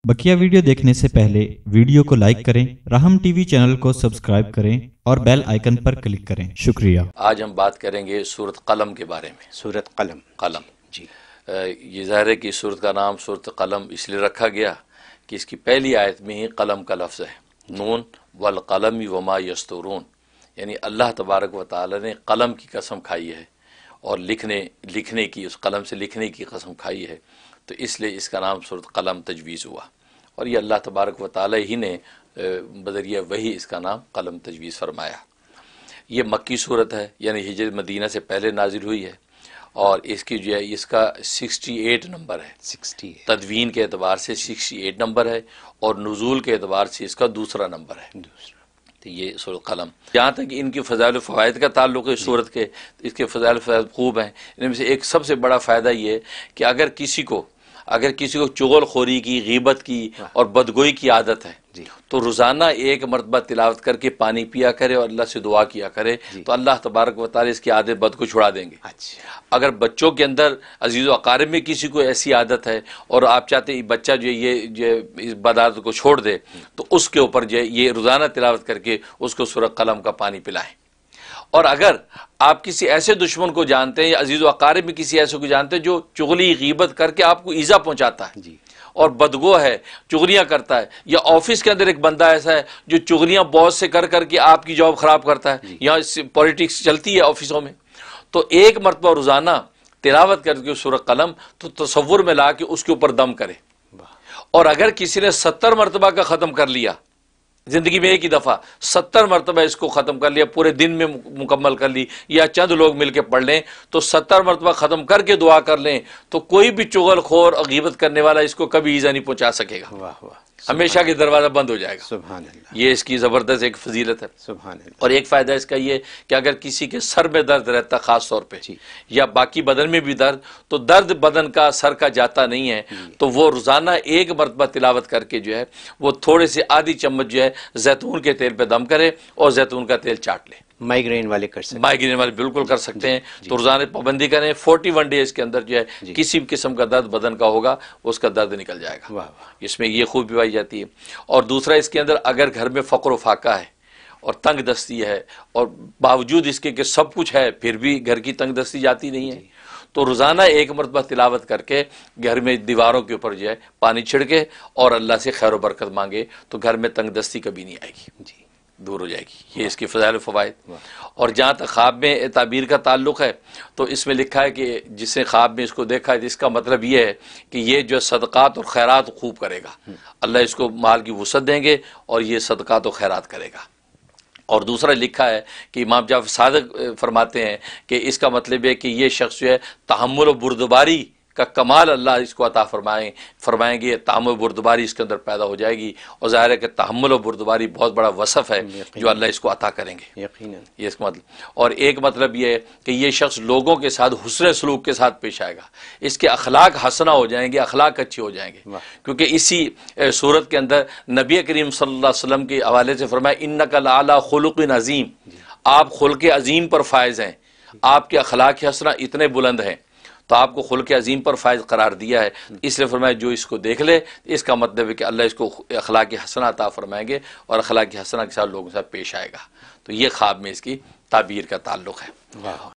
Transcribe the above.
بقیہ ویڈیو دیکھنے سے پہلے ویڈیو کو لائک کریں، راہم ٹی وی چینل کو سبسکرائب کریں اور بیل آئیکن پر کلک کریں۔ شکریہ۔ آج ہم بات کریں گے سورۃ قلم کے بارے میں۔ سورۃ قلم جی۔ یہ ظاہر ہے کہ سورت کا نام سورۃ قلم اس لیے رکھا گیا کہ اس کی پہلی آیت میں ہی قلم کا لفظ ہے، نون والقلم وما یسطرون، یعنی اللہ تبارک و تعالی نے قلم کی قسم کھائی ہے اور لکھنے کی، اس قلم سے لکھنے کی قسم کھائی ہے، تو اس لیے اس کا نام سورۃ قلم تجویز ہوا، اور یہ اللہ تبارک و تعالی ہی نے بذریعہ وحی اس کا نام قلم تجویز فرمایا۔ یہ مکی صورت ہے، یعنی ہجرت مدینہ سے پہلے نازل ہوئی ہے، اور اس کی جو ہے اس کا 68 نمبر ہے، 68 تدوین کے اعتبار سے 68 نمبر ہے، اور نزول کے اعتبار سے اس کا دوسرا نمبر ہے۔ تو یہ سورۃ قلم، جہاں تک ان کی فضائل و فوائد کا تعلق ہے سورت کے، اس کے فضائل و فوائد خوب ہیں۔ ان میں سے ایک سب سے بڑا فائدہ یہ ہے کہ اگر کسی کو چغل خوری کی، غیبت کی اور بدگوئی کی عادت ہے تو روزانہ ایک مرتبہ تلاوت کر کے پانی پیا کرے اور اللہ سے دعا کیا کرے، تو اللہ تبارک و تعالی اس کی عادت بد کو چھڑا دیں گے۔ اگر بچوں کے اندر، عزیز و اقارب میں کسی کو ایسی عادت ہے اور آپ چاہتے ہیں بچہ جو یہ اس بد عادت کو چھوڑ دے، تو اس کے اوپر جو یہ روزانہ تلاوت کر کے اس کو سورۃ قلم کا پانی پلائیں۔ اور اگر آپ کسی ایسے دشمن کو جانتے ہیں یا عزیز و اقارب میں کسی ایسے کو جانتے ہیں جو چغلی غیبت کر کے آپ کو ایذا پہنچاتا ہے اور بدگو ہے، چغلیاں کرتا ہے، یا آفس کے اندر ایک بندہ ایسا ہے جو چغلیاں باس سے کر کے آپ کی جاب خراب کرتا ہے، یہاں پولیٹکس چلتی ہے آفسوں میں، تو ایک مرتبہ روزانہ تلاوت کر کے سورۃ قلم تو تصور میں لا کے اس کے اوپر دم کرے، اور اگر کسی نے 70 مرتبہ کا ختم کر لیا، زندگی میں ایک ہی دفعہ 70 مرتبہ اس کو ختم کر لیا، پورے دن میں مکمل کر لی، یا چند لوگ مل کے پڑھ لیں تو 70 مرتبہ ختم کر کے دعا کر لیں، تو کوئی بھی چغل خور اور غیبت کرنے والا اس کو کبھی ایذا نہیں پہنچا سکے گا، واہ واہ، ہمیشہ کے دروازہ بند ہو جائے گا۔ سبحان اللہ، یہ اس کی زبردست ایک فضیلت ہے۔ سبحان اللہ۔ اور ایک فائدہ اس کا یہ کہ اگر کسی کے سر میں درد رہتا خاص طور پہ، یا باقی بدن میں بھی درد، تو درد بدن کا سر کا جاتا نہیں ہے، تو وہ روزانہ ایک مرتبہ تلاوت کر کے جو ہے وہ تھوڑے سے آدھی چمچ جو ہے زیتون کے تیل پہ دم کرے اور زیتون کا تیل چاٹ لے۔ مائیگرین والے کر سکتے ہیں، مائیگرین والے بالکل کر سکتے ہیں، تو روزانہ پابندی کریں، 41 ڈیز کے اندر جو ہے کسی بھی قسم کا درد بدن کا ہوگا اس کا درد نکل جائے گا۔ اس میں یہ خوبی پائی جاتی ہے۔ اور دوسرا، اس کے اندر اگر گھر میں فقر و فاقہ ہے اور تنگ دستی ہے، اور باوجود اس کے کہ سب کچھ ہے پھر بھی گھر کی تنگ دستی جاتی نہیں ہے، تو روزانہ ایک مرتبہ تلاوت کر کے گھر میں دیواروں کے اوپر جو ہے پانی چھڑکے اور اللہ سے خیر و برکت مانگے، تو گھر میں تنگ دستی کبھی نہیں آئے گی، دور ہو جائے گی۔ یہ اس کی فضائل و فوائد۔ اور جہاں تک خواب میں تعبیر کا تعلق ہے، تو اس میں لکھا ہے کہ جس نے خواب میں اس کو دیکھا ہے، اس کا مطلب یہ ہے کہ یہ جو صدقات اور خیرات خوب کرے گا، اللہ اس کو مال کی وسعت دیں گے اور یہ صدقات و خیرات کرے گا۔ اور دوسرا لکھا ہے کہ امام جعفر صادق فرماتے ہیں کہ اس کا مطلب ہے کہ یہ شخص جو ہے تحمل و بردباری کا کمال اللہ اس کو عطا فرمائیں گے، تحمل و بردباری اس کے اندر پیدا ہو جائے گی، اور ظاہر ہے کہ تحمل و بردباری بہت بڑا وصف ہے جو اللہ اس کو عطا کریں گے، یقیناً یہ اس کا مطلب۔ اور ایک مطلب یہ ہے کہ یہ شخص لوگوں کے ساتھ حسن سلوک کے ساتھ پیش آئے گا، اس کے اخلاق حسنہ ہو جائیں گے، اخلاق اچھے ہو جائیں گے، کیونکہ اسی صورت کے اندر نبی کریم صلی اللہ علیہ وسلم کے حوالے سے فرمایا انک لعلی خلق عظیم، آپ خلق عظیم پر فائز ہیں، آپ کے اخلاق حسنہ اتنے بلند ہیں، تو آپ کو خلق عظیم پر فائز قرار دیا ہے، اس لیے فرمایا جو اس کو دیکھ لے، اس کا مطلب ہے کہ اللہ اس کو اخلاق حسنہ عطا فرمائیں گے اور اخلاق حسنہ کے ساتھ لوگوں کے ساتھ پیش آئے گا۔ تو یہ خواب میں اس کی تعبیر کا تعلق ہے۔